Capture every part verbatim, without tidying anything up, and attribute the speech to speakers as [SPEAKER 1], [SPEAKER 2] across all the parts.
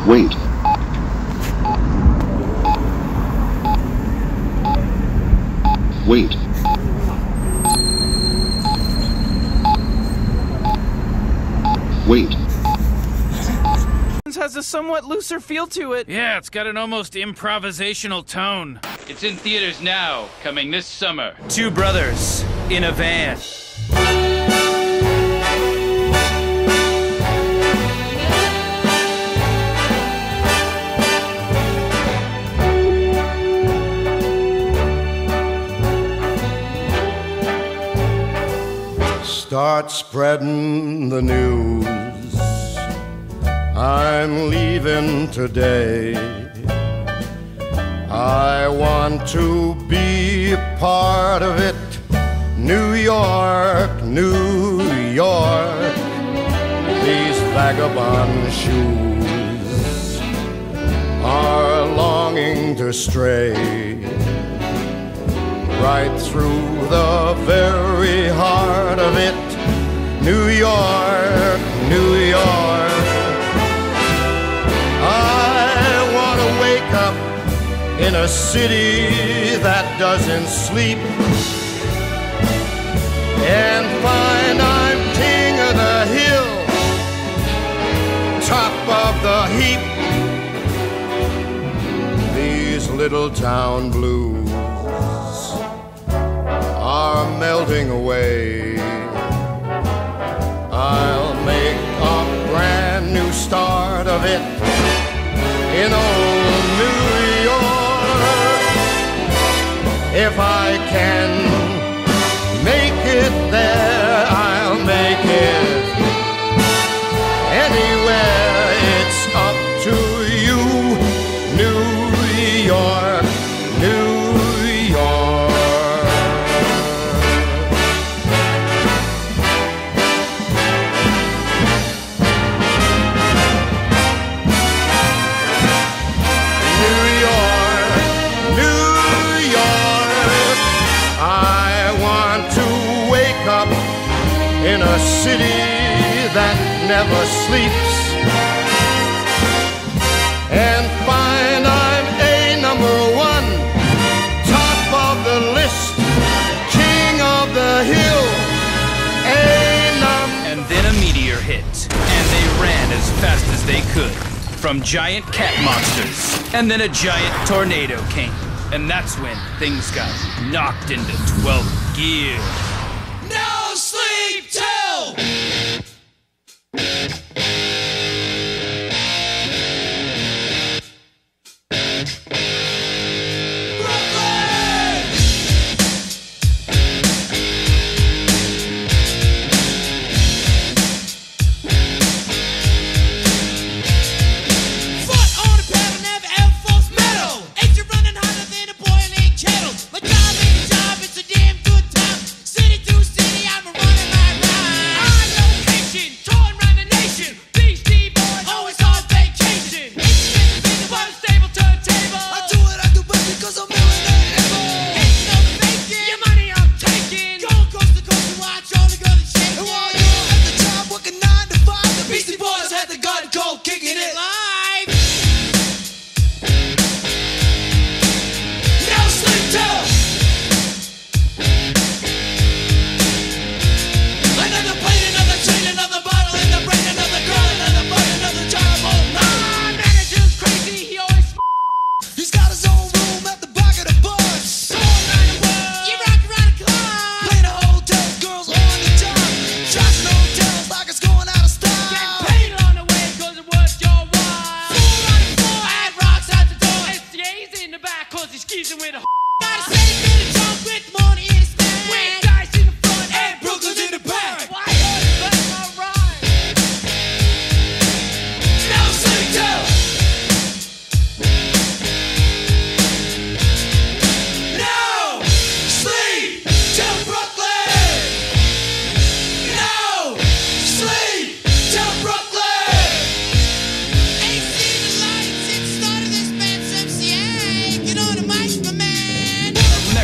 [SPEAKER 1] Wait. Wait. Wait.
[SPEAKER 2] Has a somewhat looser feel to it.
[SPEAKER 3] Yeah, it's got an almost improvisational tone. It's in theaters now, coming this summer.
[SPEAKER 2] Two brothers in a van.
[SPEAKER 4] Start spreading the news. I'm leaving today. I want to be a part of it. New York, New York. These vagabond shoes are longing to stray right through the very heart of it. New York, New York. I want to wake up in a city that doesn't sleep and find I'm king of the hill, top of the heap. These little town blues are melting away. I'll make a brand new start of it in old New York. If I can make it there, I'll make it anywhere. It's up to you, New York, New York. In a city that never sleeps and find I'm a number one, top of the list, king of the hill, a num-
[SPEAKER 3] And then a meteor hit, and they ran as fast as they could from giant cat monsters. And then a giant tornado came, and that's when things got knocked into twelfth gear.
[SPEAKER 5] No sleep till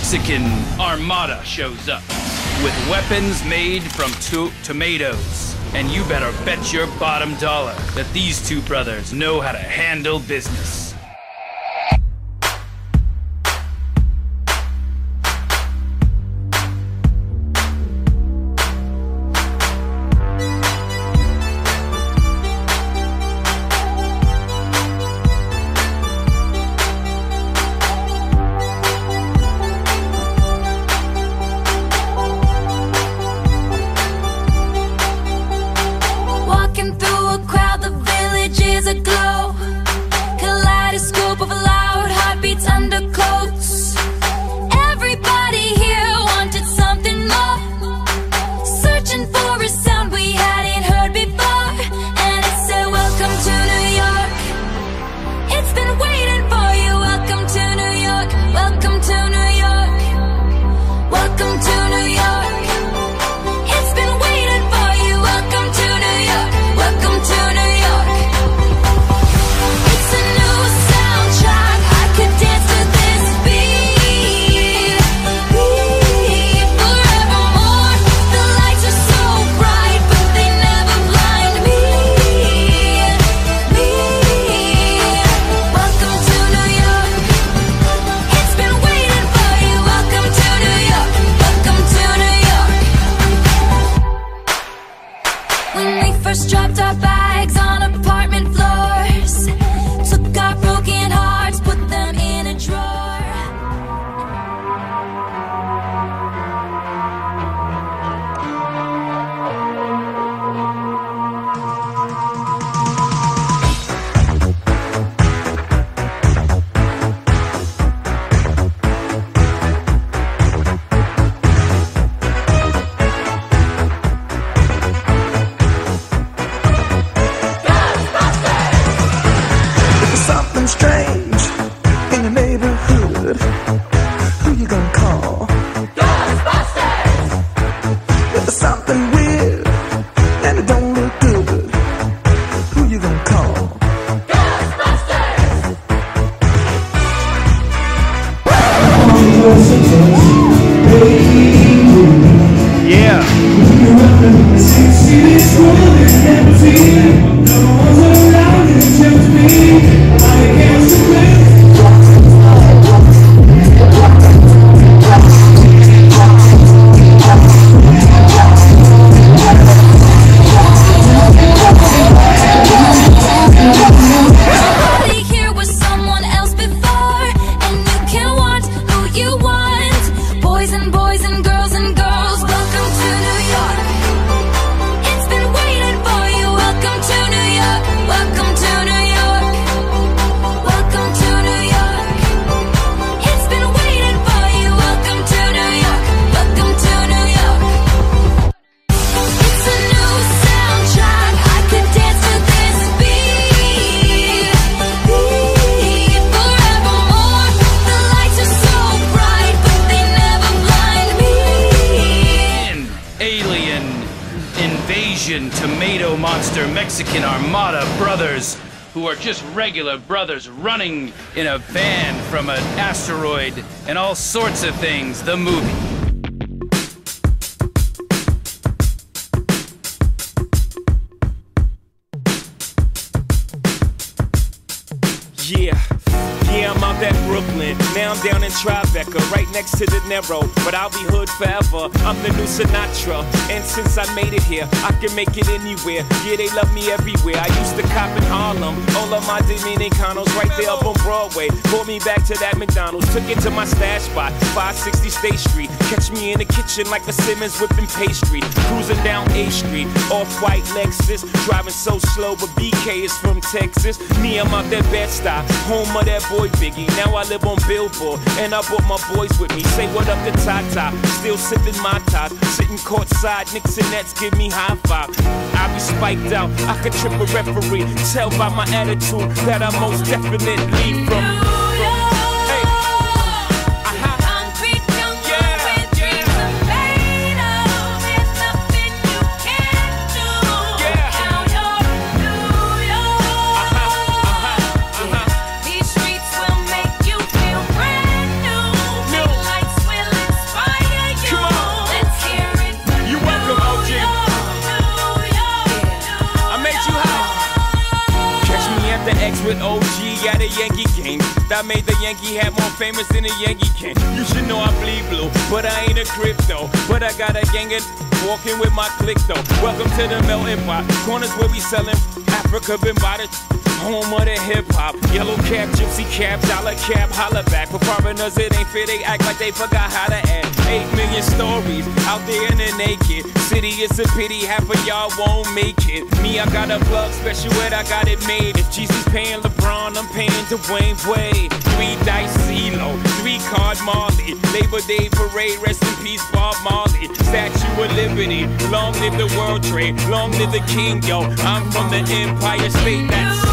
[SPEAKER 3] Mexican armada shows up with weapons made from to tomatoes. And you better bet your bottom dollar that these two brothers know how to handle business. Tomato Monster Mexican Armada brothers who are just regular brothers running in a van from an asteroid and all sorts of things, the movie.
[SPEAKER 6] Yeah, yeah, I'm out at Brooklyn. Now I'm down in Tribeca, right next to the Narrow. But I'll be hood forever. I'm the new Sinatra. And since I made it here, I can make it anywhere. Yeah, they love me everywhere. I used to cop in Harlem. All of my Dominicanos right there up on Broadway. Pulled me back to that McDonald's. Took it to my stash spot, five sixty State Street. Catch me in the kitchen like a Simmons whipping pastry. Cruising down A Street, off-white Lexus. Driving so slow, but B K is from Texas. Me, I'm out that Bed-Stuy, home of that boy Biggie. Now I live on Billboard, and I brought my boys with me. Say what up to Tata, still sipping my top. Sitting courtside, Knicks and Nets give me high five. I be spiked out, I could trip a referee. Tell by my attitude that I most definitely from. O G at a Yankee game. That made the Yankee hat more famous than a Yankee can. You should know I bleed blue, but I ain't a crypto. But I got a gang of walking with my click though. Welcome to the melting pot. Corners where we selling Africa been by the home of the hip hop. Yellow cap, gypsy cap, dollar cap, holla back. For foreigners it ain't fair, they act like they forgot how to act. Eight million stories out there in the naked city. It's a pity half of y'all won't make it. Me, I got a plug special ed, I got it made. If Jesus paying LeBron, I'm paying Dwayne Wade. Three dice CeeLo, three card Marley. Labor Day parade, rest in peace Bob Marley. Statue of Liberty, long live the World Trade, long live the King, yo. I'm from the Empire State. That's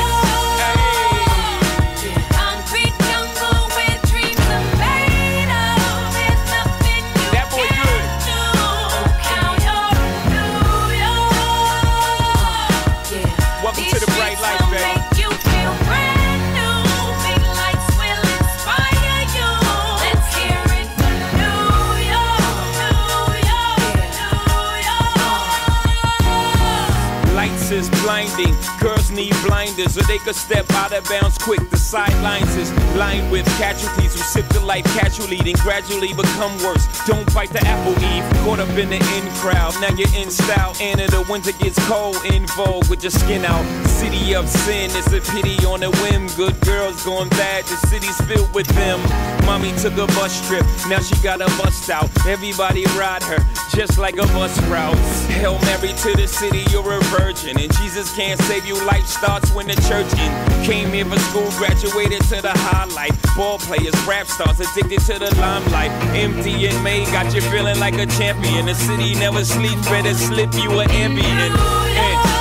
[SPEAKER 6] is blinding. Girls need blinders so they could step out of bounds quick. The sidelines is lined with casualties who sip the life casually, then gradually become worse. Don't bite the apple, Eve. Caught up in the in crowd. Now you're in style, and in the winter gets cold. In vogue with your skin out. City of sin, it's a pity on a whim. Good girls going bad, the city's filled with them. Mommy took a bus trip, now she got a bust out. Everybody ride her, just like a bus route. Hail Mary to the city, you're a virgin. And Jesus can't save you, life starts when the church in. Came here for school, graduated to the highlight. Ball players, rap stars, addicted to the limelight. Empty and May got you feeling like a champion. The city never sleeps, better slip you an ambient. And,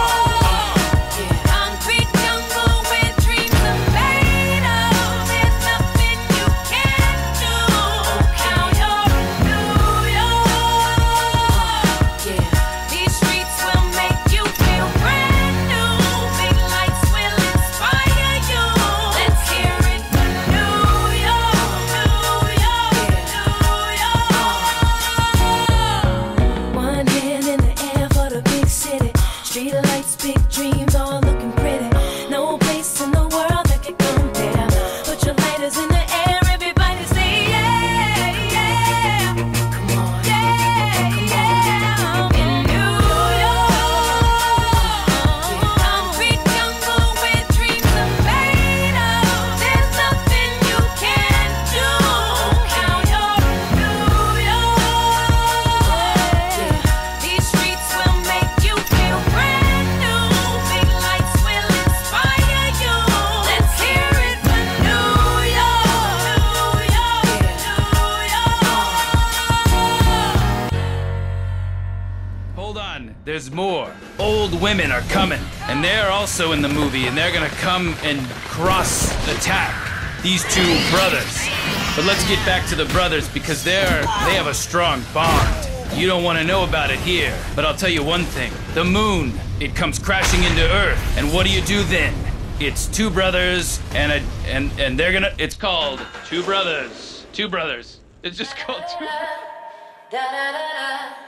[SPEAKER 3] there's more. Old women are coming, and they're also in the movie, and they're gonna come and cross attack these two brothers. But let's get back to the brothers because they're they have a strong bond. You don't want to know about it here, but I'll tell you one thing. The moon, it comes crashing into Earth, and what do you do then? It's two brothers and a and and they're gonna it's called Two Brothers. Two Brothers. It's just called Two. Da, da, da, da.